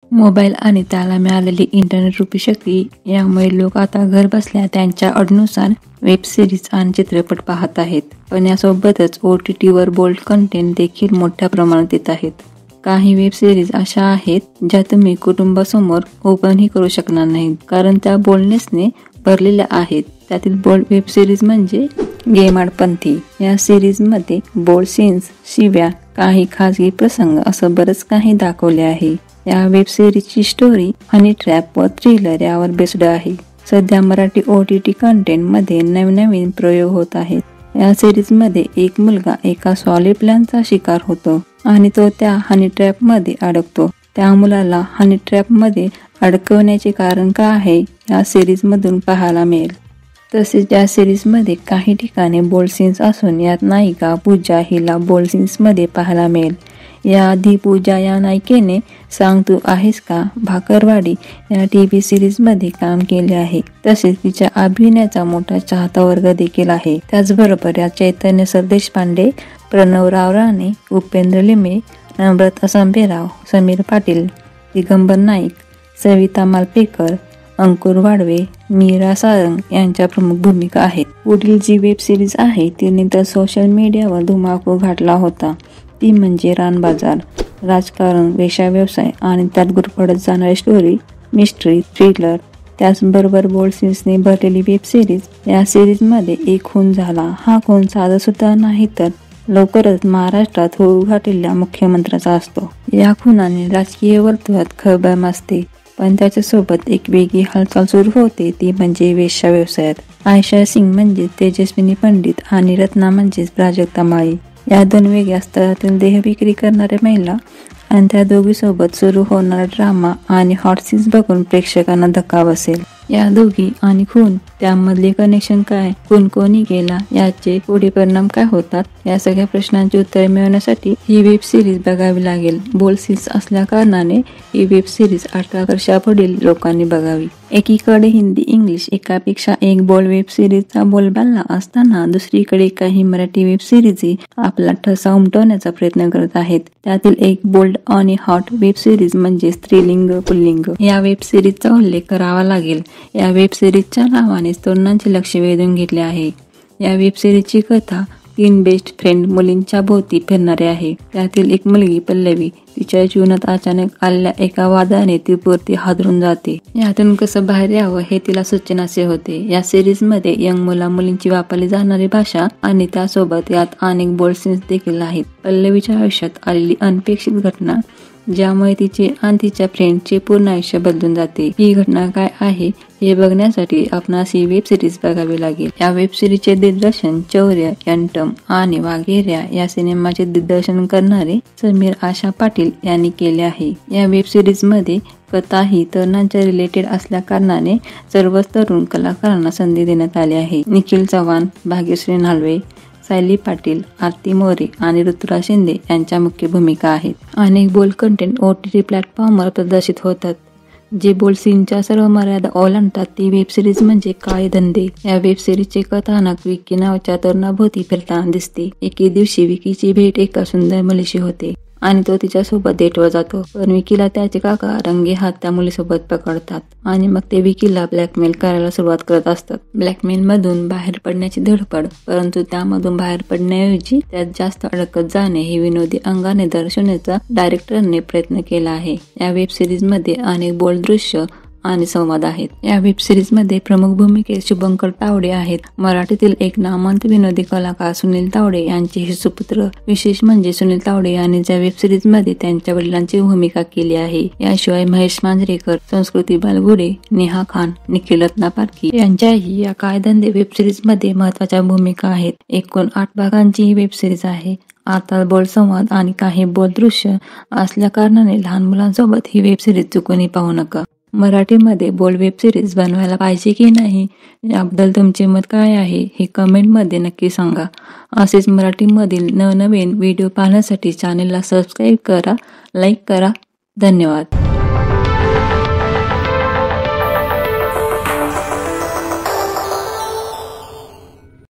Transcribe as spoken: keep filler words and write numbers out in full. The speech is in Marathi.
मोबाईल आणि त्याला मिळालेली इंटरनेट रूपी शक्ती यामुळे लोक आता घर बसल्या त्यांच्या आवडीनुसार वेब सिरीज आणि चित्रपट पाहत आहेत. पण यासोबतच ओ टी टीवर बोल्ड कंटेंट देखील मोठ्या प्रमाणात येत आहेत. काही वेब सिरीज अशा आहेत ज्या तुम्ही कुटुंबासमोर ओपनही करू शकणार नाहीत, कारण त्या बोल्डनेसने भरलेल्या आहेत. त्यातील बोल्ड वेब सिरीज म्हणजे गेमाडपंथी. या सिरीजमध्ये बोल्ड सीन्स, शिव्या, काही खाजगी प्रसंग असं बरंच काही दाखवले आहे. या वेब सिरीजची स्टोरी हनी ट्रॅप व थ्रिलर यावर बेस्ड आहे. सध्या Marathi O T T content मध्ये नवनवीन प्रयोग होत आहेत. या सिरीज मध्ये एक मुलगा एका सॉलिड प्लॅनचा शिकार होतो आणि तो त्या हनी ट्रॅप मध्ये अडकतो. त्या मुलाला हनी ट्रॅप मध्ये अडकवण्याचे कारण काय आहे या सिरीज मधून पाहायला मिळेल. तसेच या सिरीज मध्ये काही ठिकाणी बोल्ड सीन्स असून यात नायिका पूजा हिला बोल्ड सीन्स मध्ये पाहायला मिळेल. याआधी पूजा या नायिकेने सांग तू आहेस का भाकरवाडी या टीव्ही सिरीज मध्ये काम केले आहे. तसेच तिच्या अभिनयाचा मोठा चाहता वर्ग देखील आहे. त्याचबरोबर या चैतन्य सरदेशपांडे, प्रणव राव राणे, उपेंद्र लिमे, नम्रता संभेराव, समीर पाटील, दिगंबर नाईक, सविता मालपेकर, अंकुर वाडवे, मीरा सारंग यांच्या प्रमुख भूमिका आहेत. पुढील जी वेब सिरीज आहे तिने तर सोशल मीडियावर धुमाकूळ घातला होता, ती म्हणजे रानबाजार. राजकारण, वेश्या व्यवसाय आणि त्यात गुरफटत जाणारी स्टोरी, मिस्ट्री, थ्रिलर, त्याचबरोबर बोल्ड सीन्सने भरलेली वेब सिरीज. या सिरीज मध्ये एक खून झाला. हा खून साधा सुद्धा नाही तर लवकरच महाराष्ट्रात होऊ घातलेल्या मुख्यमंत्र्याचा असतो. या खुनाने राजकीय वर्तुळात खळबळ माजते, पण त्याच्यासोबत एक वेगळी हालचाल सुरू होते, ती म्हणजे वेश्या व्यवसायात. आयशा सिंग म्हणजे तेजस्विनी पंडित आणि रत्ना म्हणजेच प्राजक्ता माळी या दोन वेगळ्या स्तरातील देहविक्री करणाऱ्या महिला आणि त्या दोघी सोबत सुरू होणारा ड्रामा आणि हॉट सीन्स बघून प्रेक्षकांना धक्का बसेल. या दोघी आणि खून, त्यामधले कनेक्शन काय, खून कोणी केला, याचे पुढे परिणाम काय होतात, या सगळ्या प्रश्नांची उत्तरे मिळवण्यासाठी ही वेब सिरीज बघावी लागेल. बोल्ड सीन्स असल्या कारणाने ही वेब सिरीज अठरा वर्षापुढील लोकांनी बघावी. एकीकडे हिंदी, इंग्लिश एकापेक्षा एक बोल्ड वेब सिरीजचा बोलबाला असताना दुसरीकडे काही मराठी वेब सिरीज आपला ठसा उमटवण्याचा प्रयत्न करत आहेत. त्यातील एक बोल्ड आणि हॉट वेब सिरीज म्हणजे स्त्रीलिंग पुल्लिंग या वेब सिरीजचा उल्लेख करावा लागेल. या वेब सिरीजच्या नावाने तरुणांचे लक्ष वेधून घेतले आहे. या वेब सिरीजची कथा तीन बेस्ट फ्रेंड मुलींच्या भोवती फिरणारे आहे. त्यातील एक मुलगी पल्लवी तिच्या जीवनात अचानक आलेल्या एका वादाने ती पुरती हादरून जाते. यातून कसं बाहेर यावं हे तिला सुचनासे होते. या सिरीज मध्ये यंग मुला मुलींची वापरली जाणारी भाषा आणि त्यासोबत यात अनेक बोल्ड सीन्स देखील आहेत. पल्लवीच्या आयुष्यात आलेली अनपेक्षित घटना ज्यामुळे तिचे आणि तिच्या फ्रेंडचे पूर्ण आयुष्य बदलून जाते. ही घटना काय आहे हे बघण्यासाठी आपणास ही वेब सिरीज बघावी लागेल. या वेब सिरीजचे दिग्दर्शन चौर्य, यंटम आणि वाघेऱ्या या सिनेमाचे दिग्दर्शन करणारे समीर आशा पाटील यांनी केले आहे. या वेब सिरीज मध्ये कथा ही तरुणांच्या रिलेटेड असल्या कारणाने सर्व तरुण कलाकारांना संधी देण्यात आली आहे. निखिल चव्हाण, भाग्यश्री नालवे, सायली पाटील, आरती मोरे आणि ऋतुराज शिंदे यांच्या मुख्य भूमिका आहेत. अनेक bold content O T T प्लॅटफॉर्मवर प्रदर्शित होतात जे बोल्ड सीनच्या सर्व मर्यादा ओलांडतात. ती वेब सिरीज म्हणजे काळे धंदे. या वेब सिरीजचे कथानक विकी नावाच्या तरुणाभोवती फिरताना दिसते. एके दिवशी विकीची भेट एका सुंदर मुलीशी होते आणि तो तिच्यासोबत डेटवर जातो. पण विकीला त्याचे काका रंगे हात त्या मुलीसोबत पकडतात आणि मग ते विकीला ब्लॅकमेल करायला सुरुवात करत असतात. ब्लॅकमेल मधून बाहेर पडण्याची धडपड, परंतु त्यामधून बाहेर पडण्याऐवजी त्यात जास्त अडकत जाणे हे विनोदी अंगाने दर्शवण्याचा डायरेक्टरने प्रयत्न केला आहे. या वेब सिरीज मध्ये अनेक बोल्ड दृश्य आणि संवाद आहेत. या वेब सिरीज मध्ये प्रमुख भूमिकेत शुभंकर तावडे आहेत. मराठीतील एक नामवंत विनोदी कलाकार सुनील तावडे यांचे हे सुपुत्र. विशेष म्हणजे सुनील तावडे यांनी या वेब सिरीज मध्ये त्यांच्या वडिलांची भूमिका केली आहे. याशिवाय महेश मांजरेकर, संस्कृती बालगुडे, नेहा खान, निखिल रत्नापारखी यांच्याही या कायधंदे वेब सिरीज मध्ये महत्वाच्या भूमिका आहेत. एकूण आठ भागांची ही वेब सिरीज आहे. आता बोल्ड संवाद आणि काही बोल्ड दृश्य असल्या कारणाने लहान मुलांसोबत ही वेब सिरीज चुकूनही पाहू नका. मराठीमध्ये बोल्ड वेब सिरीज बनवायला पाहिजे की नाही याबद्दल तुमचे मत काय आहे हे कमेंटमध्ये नक्की सांगा. असेच मराठीमधील नवनवीन व्हिडिओ पाहण्यासाठी चॅनेलला सबस्क्राईब करा, लाईक करा. धन्यवाद.